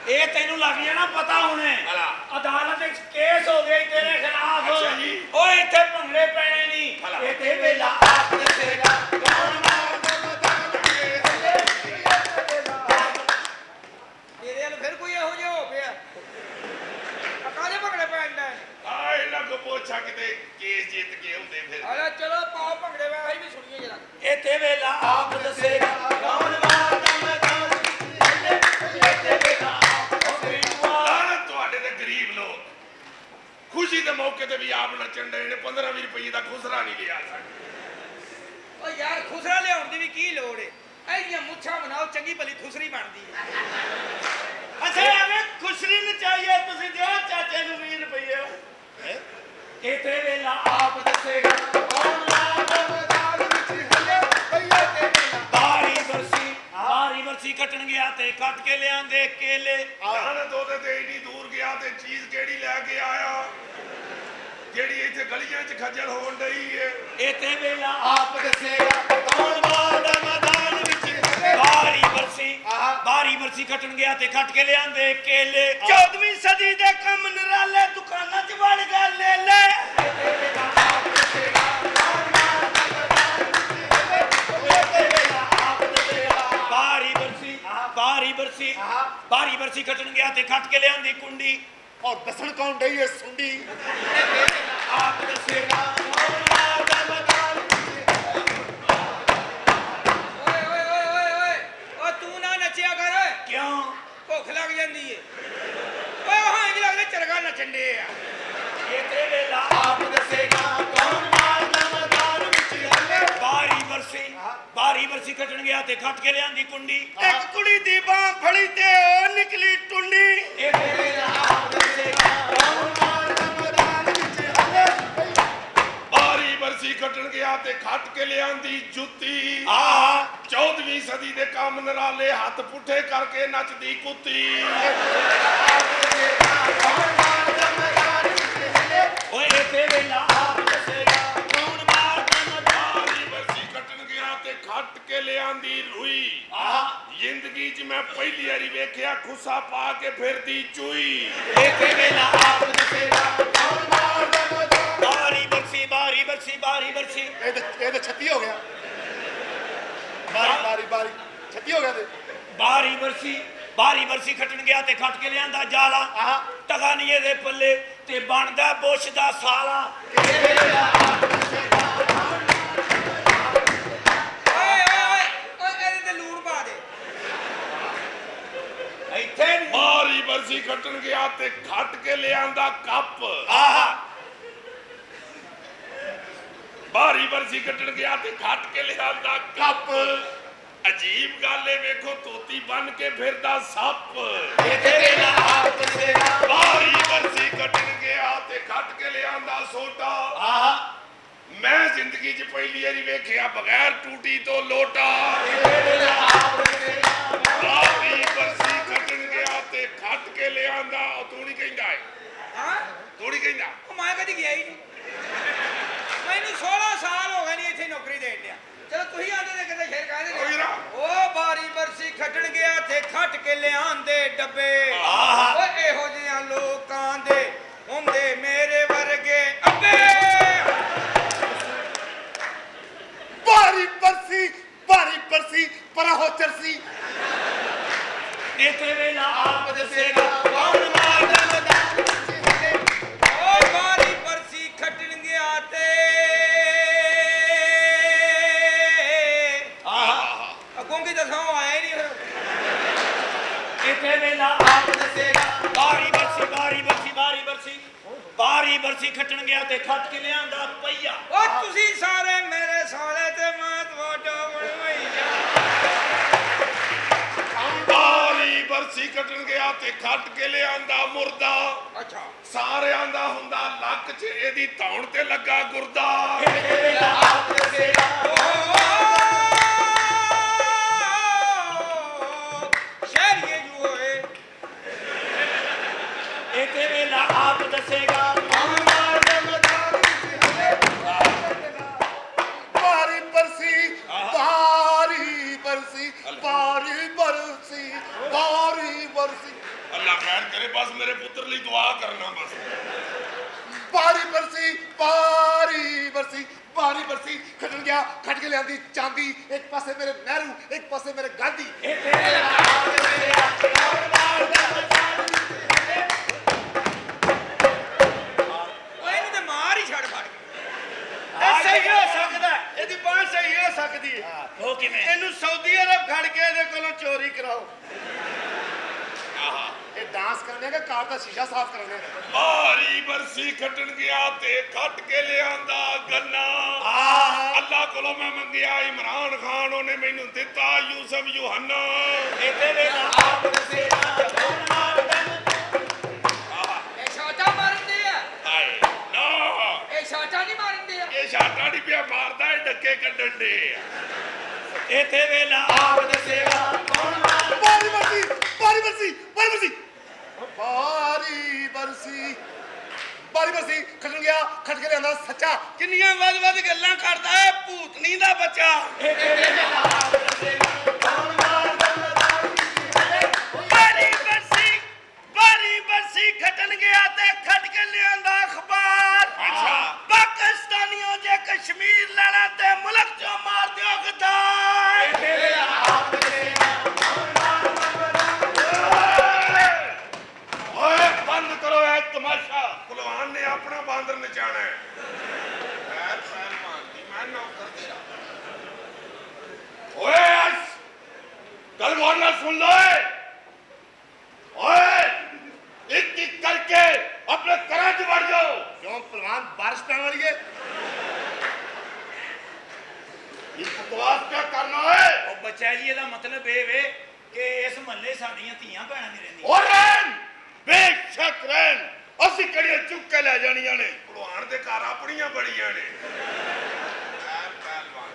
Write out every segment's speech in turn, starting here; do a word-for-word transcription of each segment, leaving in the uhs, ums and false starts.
ਇਹ ਤੈਨੂੰ ਲੱਗ ਜਾਣਾ ਪਤਾ ਹੁਣੇ ਅਦਾਲਤ ਵਿੱਚ ਕੇਸ ਹੋ ਗਿਆ ਤੇਰੇ ਖਿਲਾਫ ਓਏ ਇੱਥੇ ਭੰਗੜੇ ਪੈਣੇ ਨਹੀਂ ਇਹ ਤੇ ਵੇਲਾ ਆਪ ਦੱਸੇਗਾ ਕੌਣ ਮਾਰਦਾ ਮਦਾਨ ਤੇਰੇ ਨਾਲ ਫਿਰ ਕੋਈ ਇਹੋ ਜਿਹਾ ਹੋ ਪਿਆ ਕਾਹਦੇ ਭੰਗੜੇ ਪੈਂਦਾ ਆਏ ਲੱਗ ਪੋਛਾ ਕਿਤੇ ਕੇਸ ਜਿੱਤ ਕੇ ਹੁੰਦੇ ਫਿਰ ਆਲਾ ਚਲੋ ਪਾਓ ਭੰਗੜੇ ਵੇ ਅਸੀਂ ਵੀ ਸੁਣੀਏ ਜਰਾ ਇਹ ਤੇ ਵੇਲਾ ਆਪ ਦੱਸੇਗਾ ਕੌਣ ਮਾਰਦਾ ਮਦਾਨ ਇਹ ਤੇ ਵੇਲਾ खुशी के मौके ते भी आप नचन डे ने पंद्रह भी रुपये का खुसरा नहीं लिया सकते यार खुसरा लिया की भी की लोड़ है ऐसियां मुच्छां बनाओ चंगी भली खुसरी बनती है अच्छा हमें खुसरी न चाहिए तुसी दियो चाचे नूं बीस रुपये हैं ए ते वेला आप दसेगा कौन लादा मैदान विच हले भैया ते वेला बारी बरसी बारी बरसी कटन गया ते कट के ले आंदे केले आने दो ते एडी दूर गया ते चीज केड़ी लेके आया ਜਿਹੜੀ ਇੱਥੇ ਗਲੀਆਂ 'ਚ ਖੱਜਲ ਹੋਣ ਡਈ ਏ ਇਹ ਤੇ ਵੇਲਾ ਆਪ ਦੱਸੇਗਾ ਕੌਣ ਮਾਰਦਾ ਮੈਦਾਨ ਵਿੱਚ ਬਾਰੀ ਬਰਸੀ ਬਾਰੀ ਬਰਸੀ ਕੱਟਣ ਗਿਆ ਤੇ ਕੱਟ ਕੇ ਲਿਆਂਦੇ ਕੇਲੇ ਚੌਦਵੀਂ ਸਦੀ ਦੇ ਕੰਮ ਨਰਾਲੇ ਦੁਕਾਨਾਂ 'ਚ ਵੜ ਗਿਆ ਲੈ ਲੈ ਇਹ ਤੇ ਵੇਲਾ ਆਪ ਦੱਸੇਗਾ ਕੌਣ ਮਾਰਦਾ ਮੈਦਾਨ ਵਿੱਚ ਇਹ ਤੇ ਵੇਲਾ ਆਪ ਦੱਸੇਗਾ ਬਾਰੀ ਬਰਸੀ ਬਾਰੀ ਬਰਸੀ ਬਾਰੀ ਬਰਸੀ ਕੱਟਣ ਗਿਆ ਤੇ ਕੱਟ ਕੇ ਲਿਆਂਦੀ ਕੁੰਡੀ और दसन कौन डई है सुंडी आप दसेगा कौन मारदा मैदान ओए ओए ओए ओए ओए ओ तू ना नचिया कर क्यों भुख लग जांदी है ओए हां इंज लगदा चरगा नचन दे आ ये ते वेला आप दसेगा कौन मारदा मैदान विच हले बारी बरसी बारी बरसी कटन गया ते खट के लियांदी कुंडी एक कुड़ी दी बाह फड़ी ते ओ निकली टुंडी ये ते वेला आप दसेगा कौन मारदा मैदान विच हले बारी बरसी कटन गया ते खट के लियांदी जुत्ती आ चौदहवीं सदी दे काम नराले हाथ पुठे करके नचदी कुत्ती कौन मारदा मैदान विच हले ओए ये ते वेला आप दसेगा कौन मारदा मैदान बारी बरसी कटन गया ते खट के लियांदी रुई जिंदगी च मैं पहली बारी वेख्या खुसा पा के फिरदी चुई एक वेला आप दसेगा कौन मारदा मैदान बारी बरसी बारी बरसी बारी बरसी ए ते ए ते छत्ती हो गया बारी बारी बारी छत्ती हो गया ते बारी बरसी बारी बरसी खटन गया ते खट के लियांदा जाला टगा नहीं दे पल्ले ते बनदा बुश दा साला एक वेला आप दसेगा बारी बरसी कटन गया ते खट के लियांदा कप आहा बारी बरसी कटन गया ते खट के लियांदा कप अजीब गल है वेखो तोती बन के फिरदा सप बारी बरसी कटन गया ते खट के लियांदा सोटा आहा मैं जिंदगी च पहली बारी वेख्या बगैर टूटी तो लोटा बारी बरसी कटन गया ते खट के लियांदा तू नहीं कहंदा है हां तू नहीं कहंदा ओ मैं कदी गया ही नहीं मैनू सोलह साल हो गए नहीं इत्थे नौकरी देण दिया चलो तुही आंदे ते कदे शेर कहंदे ओ बारी बरसी खटन गया ते खट के लियांदे डब्बे ओ एहो जिहां लोकां दे हुंदे मेरे वर्गे अब्बे बारी बरसी बारी बरसी पर हो चरसी एक वेला आप दसेगा कौन मारदा मैदान ओ बारी बरसी खटन गया ते आहा अगों की दसां आया ही नहीं एक वेला आप दसेगा बारी बरसी बारी बरसी बारी बरसी बारी बरसी खटन गया ते खट के लियांदा पईया ओ तुसी सारे मेरे साले ते मैं तवाडा बनवाई बारी बरसी कटन गया ते खट के लियांदा मुर्दा अच्छा सारे आंदा हुंदा लक च एदी धौण ते लगा गुरदा एक वेला आप दसेगा शहरिये जो होए एक वेला आप दसेगा कौन मारदा मैदान विच हले बारी बरसी बारी बरसी बारी बरसी बारी बरसी बस मेरे पुत्र लिए दुआ करना बस। बारी बरसी बारी बरसी बारी बरसी खटन गया खट के लियांदी चांदी एक पासे मेरे नेहरू एक पासे मेरे गांधी मार ही छड़ फड़ सही हो सकता है ਇਹਦੀ ਬਾਂਹ ਸਹੀ ਹੋ ਸਕਦੀ ਹੈ ਉਹ ਕਿਵੇਂ ਇਹਨੂੰ ਸਾਊਦੀ ਅਰਬ ਖੜ ਕੇ ਇਹਦੇ ਕੋਲੋਂ ਚੋਰੀ ਕਰਾਓ ਇਹ ਡਾਂਸ ਕਰਨੇ ਦਾ ਕਾਰ ਦਾ ਸ਼ੀਸ਼ਾ ਸਾਫ਼ ਕਰਨੇ भारी बरसी खटन गया ते खट के लियांदा गन्ना अल्लाह कोलों मैं मंगिया इमरान खान ओने मैनू दिता यूसुफ यूहन्ना ਇਹਦੇ ਵੇਲਾ ਆਪ ਰਸੇਗਾ ਕੌਣ ਮਾਰਦਾ ਇਹ ਛਾਟਾ ਮਾਰਦੇ ਆ हाय ना ਇਹ ਛਾਟਾ ਨਹੀਂ ਮਾਰਦੇ ਆ ये शाटा नहीं पिया मारदा है डके कड्डन दे ਇਹਦੇ ਵੇਲਾ ਆਪ ਦੱਸੇਗਾ ਕੌਣ ਮਾਰਦਾ बारी बरसी बारी बरसी बारी बरसी बारी बरसी बारी बरसी खटन गया खट के लियांदा सच्चा ਕਿੰਨੀਆਂ ਵੱਧ ਵੱਧ ਗੱਲਾਂ ਕਰਦਾ ਹੈ ਭੂਤਨੀ ਦਾ ਬੱਚਾ ਇਹਦੇ ਵੇਲਾ ਆਪ ਦੱਸੇਗਾ ਕੌਣ ਮਾਰਦਾ ਬਾਰੀ ਬਰਸੀ ਬਾਰੀ ਬਰਸੀ ਖਟਣ ਗਿਆ ਤੇ ਖਟ ਕੇ ਲਿਆਂਦਾ ਅਖਬਾਰ अच्छा ਪਾਕਿਸਤਾਨੀਓ ਜੇ ਕਸ਼ਮੀਰ ਲੈਣਾ ਤੇ ਮੁਲਕ ਚੋਂ ਮਾਰ ਦਿਓ ਗਦਾਰ ਇਹਦੇ ਵੇਲਾ ਆਪ ਦੱਸੇਗਾ ओए बंद करो है तमाशा पहलवान ने अपना बांदर नचाना है पैर पहलवान दी मैं नौकर तेरा ओए कल गौर ना सुन लो है ओए एक एक करके अपने करा च बढ़ जाओ क्यों पहलवान बारिश पैन वाली है ये बकवास क्या करना है ਉਹ ਬੱਚਾ ਜੀ ਇਹਦਾ ਮਤਲਬ ਇਹ ਵੇ ਕਿ ਇਸ ਮਹੱਲੇ ਸਾਡੀਆਂ ਧੀਆਂ ਭੈਣਾਂ ਨਹੀਂ ਰਹਿੰਦੀਆਂ और रहन बेशक रहन ਅਸੀਂ ਕੜੀਆਂ ਚੁੱਕ ਕੇ ਲੈ ਜਾਣੀਆਂ ਨੇ ਭਲਵਾਨ ਦੇ ਘਰ ਆਪਣੀਆਂ ਬੜੀਆਂ ਨੇ ਪੈਰ ਪਹਿਲਵਾਨ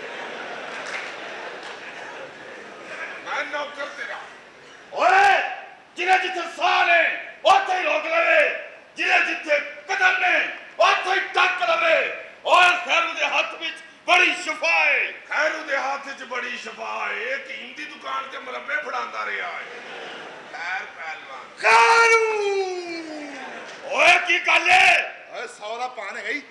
ਮੈਂ ਨੌਕਰ ਤੇਰਾ ਓਏ ਜਿਹਨੇ ਜਿੱਥੇ ਸਾਹ ਨੇ ਉੱਥੇ ਹੀ ਰੋਕ ਲਵੇ ਜਿਹਨੇ ਜਿੱਥੇ ਕਦਮ ਨੇ ਉੱਥੇ ਹੀ ਟੱਕ ਲਵੇ ਓਏ ਖੈਰੂ ਦੇ ਹੱਥ ਵਿੱਚ ਬੜੀ ਸ਼ਿਫਾ ਹੈ ਖੈਰੂ ਦੇ ਹੱਥ ਵਿੱਚ ਬੜੀ ਸ਼ਿਫਾ ਹੈ ਇਹ ਕੀਮ ਦੀ ਦੁਕਾਨ ਤੇ ਮੁਰੱਬੇ ਫੜਾਉਂਦਾ ਰਿਹਾ ਹੈ ਪੈਰ ਪਹਿਲਵਾਨ खानू ओए की गल है ओए सौ दा पान है गई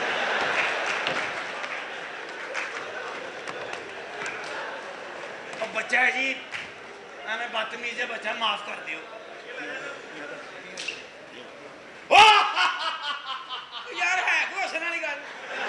ਉਹ ਬੱਚਾ ਹੈ ਜੀ ਐਵੇਂ ਬਦਤਮੀਜ਼ ਹੈ ਬੱਚਾ ਮਾਫ ਕਰ ਦਿਓ ਯਾਰ ਹੈ ਕੋਈ ਹੱਸਣ ਵਾਲੀ ਗੱਲ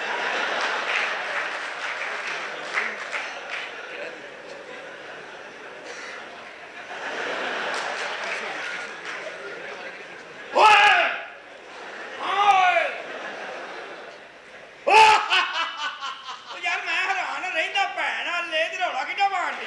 ਯਾਰ ਮੈਂ ਹੈਰਾਨ ਰਹਿੰਦਾ ਭੈਣ ਆ ਲੈ ਤੇ ਰੌਲਾ ਕਿੱਡਾ ਮਾਰਦੀ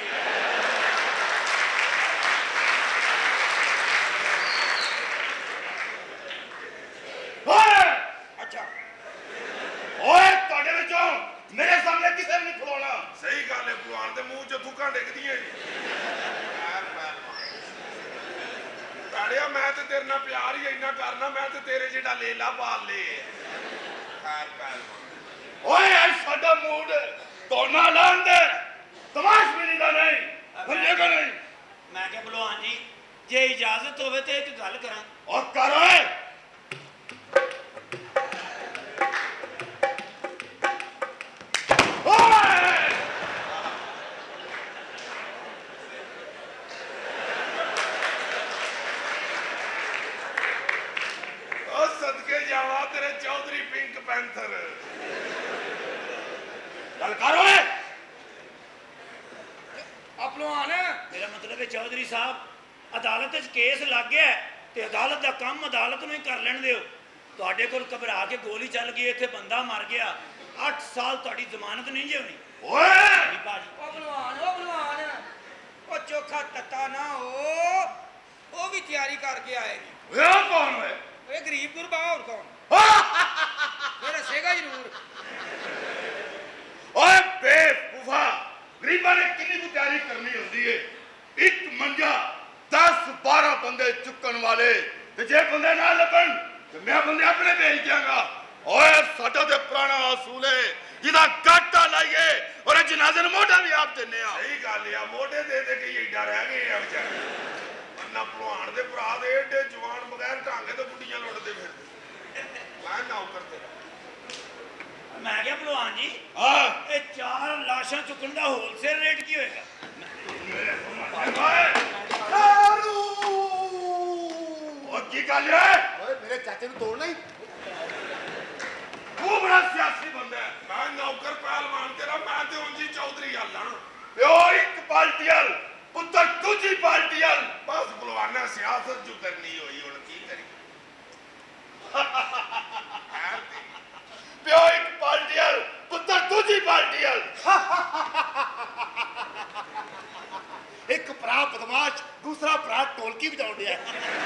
ਅੱਛਾ ओए ਤੁਹਾਡੇ ਵਿੱਚੋਂ ਮੇਰੇ ਸਾਹਮਣੇ ਕਿਸੇ ਨੇ ਨਹੀਂ ਖਲੋਣਾ ਸਹੀ ਗੱਲ ਹੈ ਭਲਵਾਨ ਦੇ ਮੂੰਹ ਚ ਥੁੱਕਾਂ ਡਿੱਗਦੀਆਂ ਜੀ ਪੈਰ ਪਹਿਲਵਾਨ ਤਾੜਿਆ ਮੈਂ ਤੇ ਤੇਰੇ ਨਾਲ ਪਿਆਰ ਹੀ ਇੰਨਾ ਕਰਨਾ ਮੈਂ ਤੇ ਤੇਰੇ ਜਿਹੜਾ ਲੇਲਾ ਪਾਲ ਲੇ ਪੈਰ ਪਹਿਲਵਾਨ ਓਏ ਐ ਸਾਡਾ ਮੂਡ ਤੋਨਾ ਲਾਂਦੇ ਤਮਾਸ਼ ਵੀ ਨਹੀਂ ਦਾ ਨਹੀਂ ਸਮਝੇਗਾ ਨਹੀਂ ਮੈਂ ਕਿਹਾ ਭਲਵਾਨ ਜੀ ਜੇ ਇਜਾਜ਼ਤ ਹੋਵੇ ਤੇ ਇੱਕ ਗੱਲ ਕਰਾਂ और कर ओए ओ सदके जावा तेरे चौधरी पिंक पैंथर गल कर ओए ਆ ਭਲਵਾਨ ਮੇਰਾ ਮਤਲਬ ਹੈ ਚੌਧਰੀ ਸਾਹਿਬ ਅਦਾਲਤ 'ਚ ਕੇਸ ਲੱਗ ਗਿਆ ਤੇ ਅਦਾਲਤ ਦਾ ਕੰਮ ਅਦਾਲਤ ਨੂੰ ਹੀ ਕਰ ਲੈਣ ਦਿਓ ਤੁਹਾਡੇ ਕੋਲ ਘਬਰਾ ਕੇ ਗੋਲੀ ਚੱਲ ਗਈ ਇੱਥੇ ਬੰਦਾ ਮਰ ਗਿਆ ਅੱਠ ਸਾਲ ਤੁਹਾਡੀ ਜ਼ਮਾਨਤ ਨਹੀਂ ਜੇ ਹੋਣੀ ओए ਬਾਜੀ ਉਹ ਭਲਵਾਨ ਉਹ ਭਲਵਾਨ ਉਹ ਚੋਖਾ ਤੱਤਾ ਨਾ ਹੋ ਉਹ ਵੀ ਤਿਆਰੀ ਕਰਕੇ ਆਏ ਨੇ ये कौन है ਇਹ ਗਰੀਬ ਗੁਰਬਾ ਹੋਰ ਕੌਣ ਫਿਰ ਹੱਸੇਗਾ ਜ਼ਰੂਰ ओए बेवकूफा गरीबा ने कितनी की तैयारी करनी होती है एक मंजा दस बारह बंदे चुकन वाले ते जे बंदे ना लभन ते मैं बंदे अपने भेज दियांगा ओए साडा ते पुराना असूल है जिदा गाटा लाइए और जनाजे नु मोटा भी आप देने आ सही गल है मोटे दे दे के एडा रह गए आ बेचारे ਨਾ ਭਲਵਾਨ ਦੇ ਭਰਾ ਦੇ ਏਡੇ ਜਵਾਨ ਬਗੈਰ ਢਾਂਗੇ ਤੇ ਗੁੱਡੀਆਂ ਲੁੱਟਦੇ ਫਿਰਦੇ ਮੈਂ ਨੌਕਰ ਤੇਰਾ ਮੈਂ ਕਿਹਾ ਭਲਵਾਨ ਜੀ ਹਾਂ ਇਹ ਚਾਰ ਲਾਸ਼ਾਂ ਚੁੱਕਣ ਦਾ ਹੋਲਸੇਲ ਰੇਟ ਕੀ ਹੋਏਗਾ? ਉਹ ਕੀ ਗੱਲ ਹੈ ਓਏ ਮੇਰੇ ਚਾਚੇ ਨੂੰ ਤੋੜਨਾ ਹੀ ਤੂੰ ਬੜਾ ਸਿਆਸੀ ਬੰਦਾ ਹੈ। ਮੈਂ ਨੌਕਰ ਪਹਿਲਵਾਨ ਤੇਰਾ ਮੈਂ ਤੇ ਉਂਜੀ ਚੌਧਰੀ ਹਾਲਾਂ ਪਿਓ ਇੱਕ ਪਾਰਟੀ ਵਾਲ ਪੁੱਤਰ ਦੂਜੀ ਪਾਰਟੀ ਵਾਲ ਬਸ ਭਲਵਾਨਾ ਸਿਆਸਤ ਜੋ ਕਰਨੀ ਹੋਈ ਹੁਣ ਕੀ ਕਰੀ ਪਿਓ ਇੱਕ ਪਾਰਟੀ ਵਾਲ ਪੁੱਤਰ ਦੂਜੀ ਪਾਰਟੀ ਵਾਲ ਇੱਕ ਭਰਾ ਬਦਮਾਸ਼ ਦੂਸਰਾ ਭਰਾ ਢੋਲਕੀ ਵਜਾਉਣ ਡਿਆ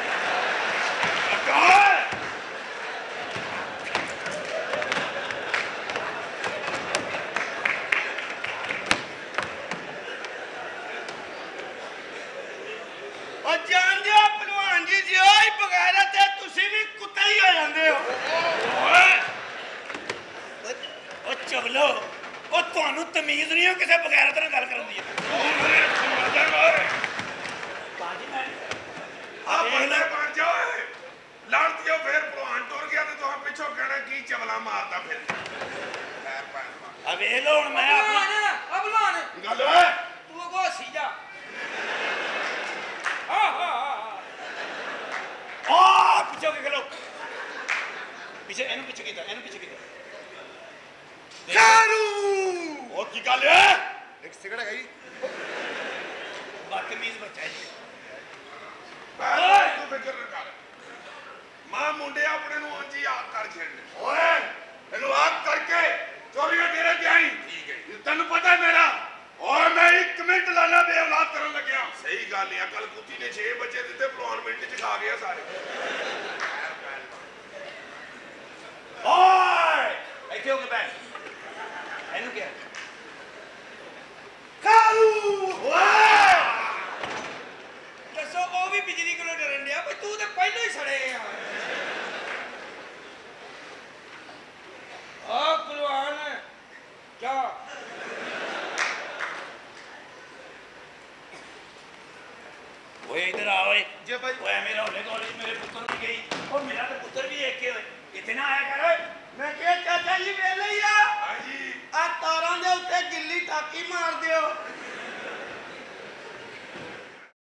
ਉਹ ਜਾਣਦੇ ਹੋ ਭਲਵਾਨ ਜੀ ਜੀ ਓਏ ਬਗੈਰਤ ਹੈ ਤੁਸੀਂ ਵੀ ਕੁੱਤੇ ਹੀ ਹੋ ਜਾਂਦੇ ਹੋ ਓਏ ਉਹ ਚਵਲੋ ਉਹ ਤੁਹਾਨੂੰ ਤਮੀਜ਼ ਨਹੀਂ ਹੋ ਕਿਸੇ ਬਗੈਰਤ ਨਾਲ ਗੱਲ ਕਰਨ ਦੀ ਬਾਜੀ ਮੈਂ ਆ ਬੰਦੇ ਬਣ ਜਾਓ ਲੜਤੀਓ ਫੇਰ ਭਲਵਾਨ ਟੁਰ ਗਿਆ ਤੇ ਤੁਸੀਂ ਪਿੱਛੋਂ ਕਹਿਣਾ ਕੀ ਚਵਲਾ ਮਾਰਦਾ ਫਿਰ ਖੈਰ ਪਾ ਆ ਵੇਖ ਲਓ ਹੁਣ ਮੈਂ ਆਪਣਾ ਭਲਵਾਨ ਭਲਵਾਨ ਗੱਲ ਓਏ ਤੂੰ ਅਗੋ ਸੀ ਜਾ ਹਾਂ ਹਾਂ ਆ ਪਿੱਛੇ ਕੇ ਖਲੋ ਪਿੱਛੇ ਇਹਨੂੰ ਪਿੱਛੇ ਕੀਤਾ ਇਹਨੂੰ ਪਿੱਛੇ ਕੀਤਾ ਕਾਰੂ ਉਹ ਕੀ ਗੱਲ ਹੈ ਇੱਕ ਸਿਗਰਟ ਹੈਗਾ ਜੀ ਬਦਤਮੀਜ਼ ਬੱਚਾ ਹੈ ਜੀ ਓਏ ਤੂੰ ਫਿਕਰ ਨਾ ਕਰ ਮਾਂ ਮੁੰਡੇ ਆਪਣੇ ਨੂੰ ਉਂਜੀ ਆਪ ਕਰ ਛੇੜਨੇ ਓਏ ਇਹਨੂੰ ਆਪ ਕਰਕੇ ਚੋਰੀਆਂ ਤੇਰੇ ਤੇ ਆਈ ਠੀਕ ਹੈ ਤੈਨੂੰ ਪਤਾ ਹੈ ਮੇਰਾ ਓਏ ਮੈਂ ਇੱਕ ਮਿੰਟ ਲਾਣਾ ਬੇ ਔਲਾਦ ਕਰਨ ਲੱਗਿਆ ਸਹੀ ਗੱਲ ਹੈ ਕੱਲ ਕੁੱਤੀ ਨੇ ਛੇ ਬੱਚੇ ਦਿੱਤੇ ਭਲਵਾਨ ਮਿੰਟ ਚ ਖਾ ਗਿਆ ਸਾਰੇ ਓਏ ਇੱਥੇ ਹੋ ਕੇ ਬੈਠ ਇਹਨੂੰ ਕਿਹਾ ਕਾਰੂ ਓਏ ਦੱਸੋ ਉਹ ਵੀ ਬਿਜਲੀ ਕੋਲੋਂ ਡਰਨ ਡਿਆ ਪਰ ਤੂੰ ਤੇ ਪਹਿਲਾਂ ਹੀ ਸੜੇ ਆ ਆ ਭਲਵਾਨ ਜਾ ਓਏ ਇਧਰ ਆ ਓਏ ਜੇ ਭਾਈ ਓਏ ਮੇਰਾ ਹੋਲੇ ਕਾਲਜ ਮੇਰੇ ਪੁੱਤਰ ਨੂੰ ਗਈ ਉਹ ਮੇਰਾ ਤੇ ਪੁੱਤਰ ਵੀ ਇੱਕ ਹੋਏ ਇੱਥੇ ਨਾ ਆਇਆ ਕਰ ਓਏ ਮੈਂ ਕਿਹਾ ਚਾਚਾ ਜੀ ਵੇਲੇ ਹੀ ਆ ਹਾਂਜੀ ਆ ਤਾਰਾਂ ਦੇ ਉੱਤੇ ਗਿੱਲੀ ਟਾਕੀ ਮਾਰ ਦਿਓ